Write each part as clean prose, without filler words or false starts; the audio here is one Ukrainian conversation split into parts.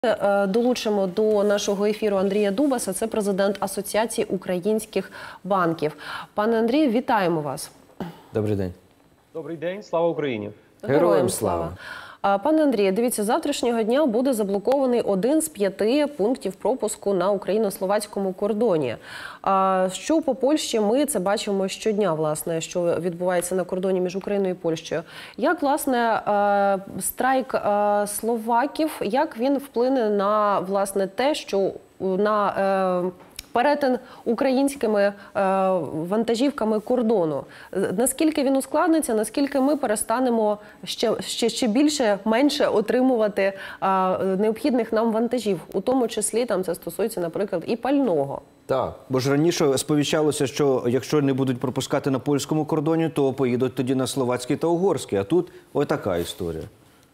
Долучимо до нашого ефіру Андрія Дубаса, це президент Асоціації українських банків. Пане Андрію, вітаємо вас. Добрий день. Добрий день, слава Україні. Героям слава. Пане Андрію, дивіться, з завтрашнього дня буде заблокований один з 5 пунктів пропуску на україно-словацькому кордоні. Що по Польщі, ми це бачимо щодня, власне, що відбувається на кордоні між Україною і Польщею. Як, власне, страйк словаків, як він вплине на, власне, те, що на перетин українськими вантажівками кордону? Наскільки він ускладниться, наскільки ми перестанемо ще більше, менше отримувати необхідних нам вантажів? У тому числі там це стосується, наприклад, і пального. Так, бо ж раніше сповіщалося, що якщо не будуть пропускати на польському кордоні, то поїдуть тоді на словацький та угорський. А тут отака історія.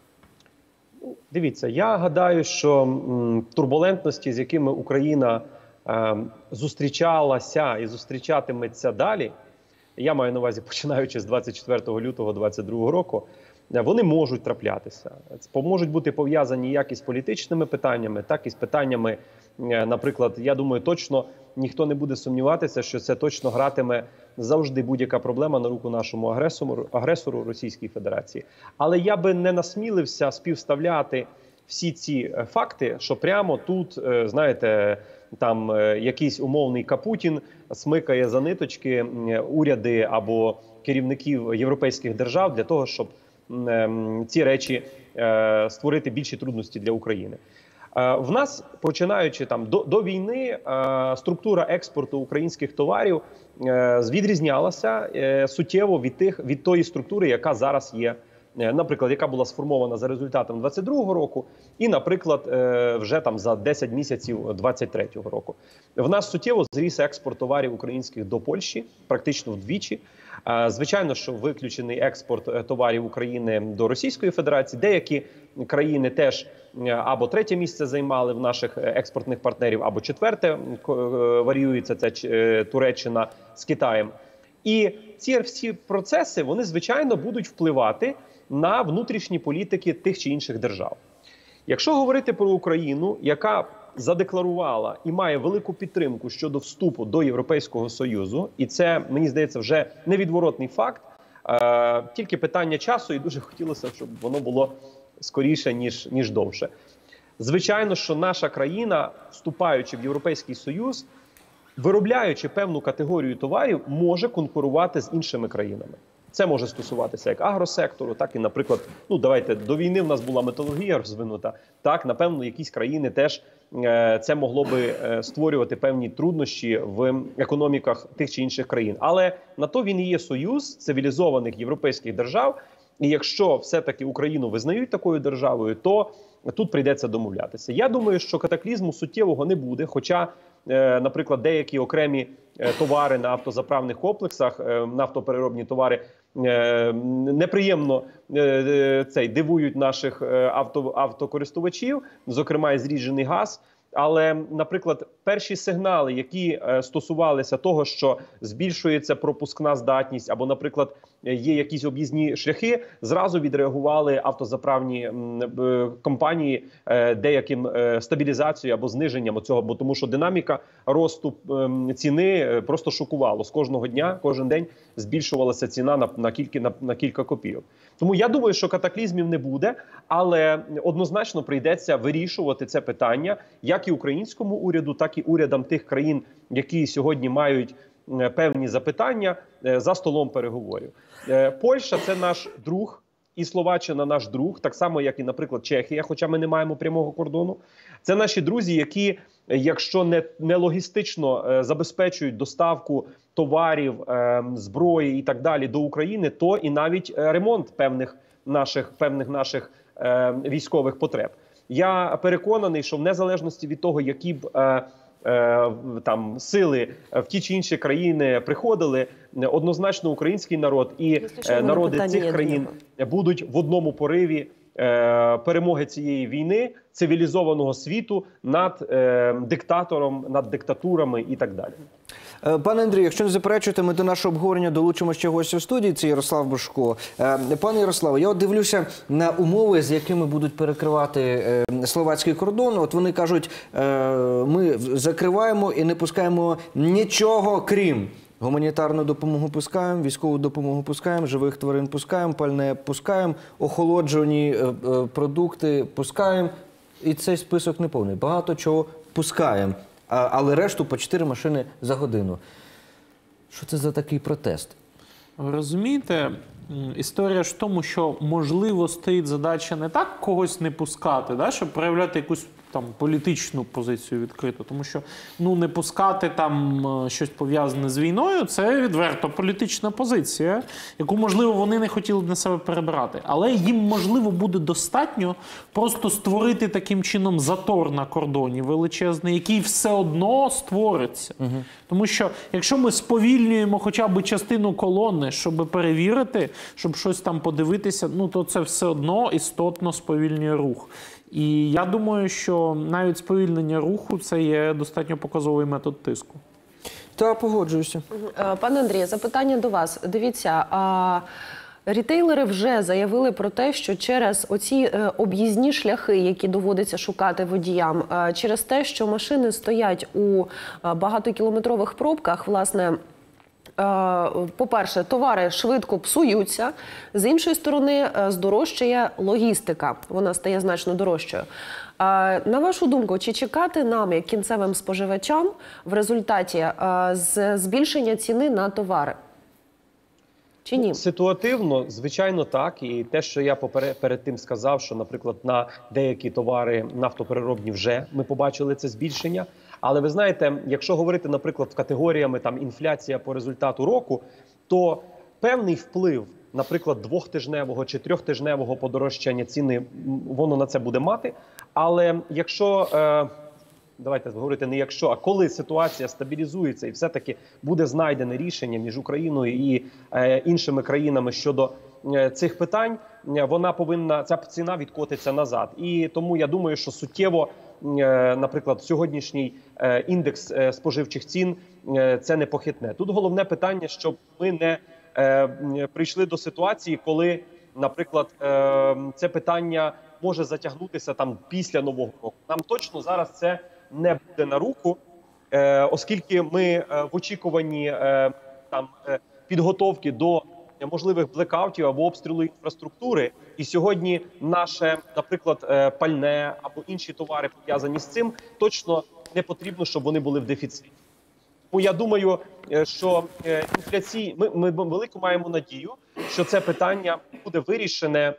Дивіться, я гадаю, що турбулентності, з якими Україна зустрічалася і зустрічатиметься далі, я маю на увазі, починаючи з 24 лютого 2022 року, вони можуть траплятися. Можуть бути пов'язані як із політичними питаннями, так і з питаннями, наприклад, я думаю, точно ніхто не буде сумніватися, що це точно гратиме завжди будь-яка проблема на руку нашому агресору Російській Федерації. Але я би не насмілився співставляти всі ці факти, що прямо тут, знаєте, там якийсь умовний Капутін смикає за ниточки уряди або керівників європейських держав для того, щоб ці речі створити більші трудності для України. В нас, починаючи там до війни, структура експорту українських товарів відрізнялася суттєво від тої структури, яка зараз є. Наприклад, яка була сформована за результатом 22-го року і, наприклад, вже там за 10 місяців 23-го року. В нас суттєво зріс експорт товарів українських до Польщі, практично вдвічі. Звичайно, що виключений експорт товарів України до Російської Федерації. Деякі країни теж або 3-те місце займали в наших експортних партнерів, або 4-те, варіюється це Туреччина з Китаєм. І ці всі процеси, вони, звичайно, будуть впливати на внутрішні політики тих чи інших держав. Якщо говорити про Україну, яка задекларувала і має велику підтримку щодо вступу до Європейського Союзу, і це, мені здається, вже невідворотний факт, тільки питання часу, і дуже хотілося, щоб воно було скоріше, ніж довше. Звичайно, що наша країна, вступаючи в Європейський Союз, виробляючи певну категорію товарів, може конкурувати з іншими країнами. Це може стосуватися як агросектору, так і, наприклад, давайте, до війни в нас була металургія розвинута, так, напевно, якісь країни теж це могло би створювати певні труднощі в економіках тих чи інших країн. Але на то він і є союз цивілізованих європейських держав, і якщо все-таки Україну визнають такою державою, то тут прийдеться домовлятися. Я думаю, що катаклізму суттєвого не буде, хоча, наприклад, деякі окремі товари на автозаправних комплексах, нафтопереробні товари, неприємно дивують наших автокористувачів, зокрема і зріджений газ. Але, наприклад, перші сигнали, які стосувалися того, що збільшується пропускна здатність, або, наприклад, є якісь об'їзні шляхи, зразу відреагували автозаправні компанії деяким стабілізацією або зниженням цього, бо тому що динаміка росту ціни просто шокувала. З кожного дня, кожен день збільшувалася ціна на кілька копійок. Тому я думаю, що катаклізмів не буде, але однозначно прийдеться вирішувати це питання як і українському уряду, так і урядам тих країн, які сьогодні мають певні запитання за столом переговорів. Польща – це наш друг, і Словаччина – наш друг, так само, як і, наприклад, Чехія, хоча ми не маємо прямого кордону. Це наші друзі, які, якщо не логістично забезпечують доставку товарів, зброї і так далі до України, то і навіть ремонт певних наших військових потреб. Я переконаний, що в незалежності від того, які б там сили в ті чи інші країни приходили, однозначно український народ і народи цих країн будуть в одному пориві перемоги цієї війни, цивілізованого світу над диктатором, над диктатурами і так далі. Пане Андрію, якщо не заперечуєте, ми до нашого обговорення долучимо ще гостя в студії, це Ярослав Божко. Пане Ярославе, я от дивлюся на умови, з якими будуть перекривати словацький кордон. От вони кажуть, ми закриваємо і не пускаємо нічого, крім гуманітарну допомогу пускаємо, військову допомогу пускаємо, живих тварин пускаємо, пальне пускаємо, охолоджені продукти пускаємо. І цей список не повний. Багато чого пускаємо, але решту по 4 машини за годину. Що це за такий протест? Ви розумієте, історія ж в тому, що, можливо, стоїть задача не так когось не пускати, да, щоб проявляти якусь там політичну позицію відкрито. Тому що не пускати там щось пов'язане з війною – це відверто політична позиція, яку, можливо, вони не хотіли б на себе перебирати. Але їм, можливо, буде достатньо просто створити таким чином затор на кордоні величезний, який все одно створиться. Тому що, якщо ми сповільнюємо хоча б частину колони, щоб перевірити, щоб щось там подивитися, то це все одно істотно сповільнює рух. І я думаю, що навіть сповільнення руху – це є достатньо показовий метод тиску. Та, погоджуюся. Пане Андрію, запитання до вас. Дивіться, рітейлери вже заявили про те, що через оці об'їзні шляхи, які доводиться шукати водіям, через те, що машини стоять у багатокілометрових пробках, власне, по-перше, товари швидко псуються, з іншої сторони, здорожчає логістика, вона стає значно дорожчою. На вашу думку, чи чекати нам, як кінцевим споживачам, в результаті збільшення ціни на товари? Чи ні? Ситуативно, звичайно, так. І те, що я перед тим сказав, що, наприклад, на деякі товари нафтопереробні вже ми побачили це збільшення. Але ви знаєте, якщо говорити, наприклад, категоріями там інфляція по результату року, то певний вплив, наприклад, 2-тижневого чи 3-тижневого подорожчання ціни, воно на це буде мати. Але якщо, давайте говорити не якщо, а коли ситуація стабілізується і все-таки буде знайдене рішення між Україною і іншими країнами щодо цих питань, ця ціна відкотиться назад. І тому я думаю, що суттєво, наприклад, сьогоднішній індекс споживчих цін це не похитне. Тут головне питання, щоб ми не прийшли до ситуації, коли, наприклад, це питання може затягнутися там після Нового року. Нам точно зараз це не буде на руку, оскільки ми в очікуванні підготовки до можливих блекаутів або обстрілу інфраструктури. І сьогодні наше, наприклад, пальне або інші товари, пов'язані з цим, точно не потрібно, щоб вони були в дефіциті. Тому я думаю, що ми велику маємо надію, що це питання буде вирішене,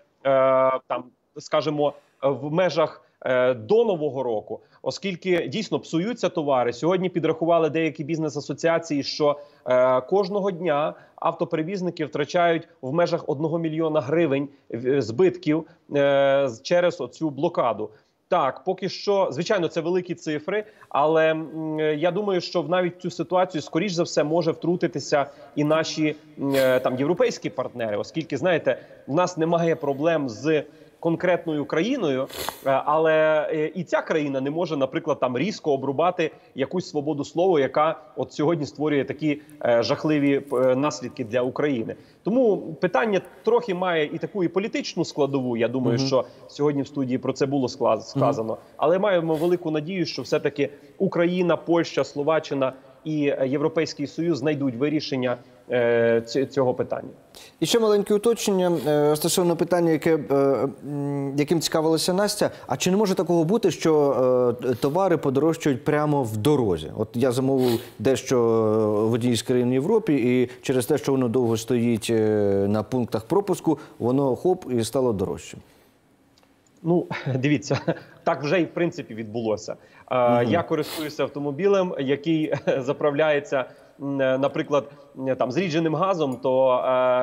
скажімо, в межах до Нового року, оскільки дійсно псуються товари. Сьогодні підрахували деякі бізнес-асоціації, що кожного дня автоперевізники втрачають в межах 1 мільйона гривень збитків через оцю блокаду. Так, поки що, звичайно, це великі цифри, але я думаю, що навіть в цю ситуацію, скоріш за все, може втрутитися і наші європейські партнери, оскільки, знаєте, в нас немає проблем з конкретною країною, але і ця країна не може, наприклад, там різко обрубати якусь свободу слова, яка от сьогодні створює такі жахливі наслідки для України. Тому питання трохи має і таку і політичну складову. Я думаю, що сьогодні в студії про це було сказано. Але маємо велику надію, що все-таки Україна, Польща, Словаччина і Європейський Союз знайдуть вирішення цього питання. І ще маленьке уточнення стосовно питання, яким цікавилася Настя. А чи не може такого бути, що товари подорожчають прямо в дорозі? От я замовив дещо в одній з країн Європи, і через те, що воно довго стоїть на пунктах пропуску, воно хоп і стало дорожчим. Ну, дивіться, так вже і в принципі відбулося. Я користуюся автомобілем, який заправляється, наприклад, зрідженим газом, то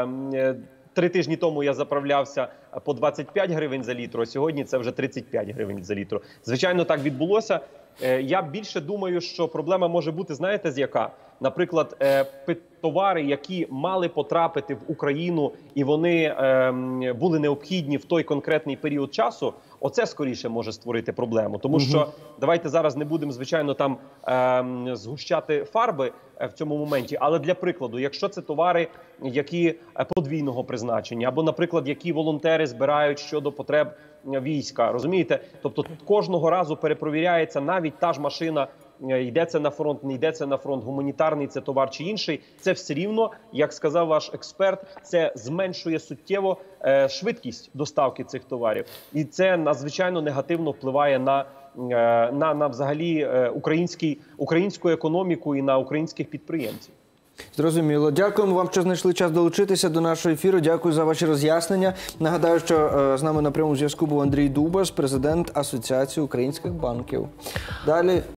3 тижні тому я заправлявся по 25 гривень за літр, а сьогодні це вже 35 гривень за літр. Звичайно, так відбулося. Я більше думаю, що проблема може бути, знаєте, з яка? наприклад, товари, які мали потрапити в Україну і вони були необхідні в той конкретний період часу, оце скоріше може створити проблему. Тому що давайте зараз не будемо, звичайно, там згущати фарби в цьому моменті, але для прикладу, якщо це товари, які подвійного призначення, або, наприклад, які волонтери збирають щодо потреб війська, розумієте? Тобто кожного разу перепровіряється навіть та ж машина, йде це на фронт, не йде це на фронт, гуманітарний це товар чи інший, це все рівно, як сказав ваш експерт, це зменшує суттєво швидкість доставки цих товарів. І це надзвичайно негативно впливає на взагалі українську економіку і на українських підприємців. Зрозуміло. Дякуємо вам, що знайшли час долучитися до нашого ефіру. Дякую за ваші роз'яснення. Нагадаю, що з нами на прямому зв'язку був Андрій Дубас, президент Асоціації українських банків. Далі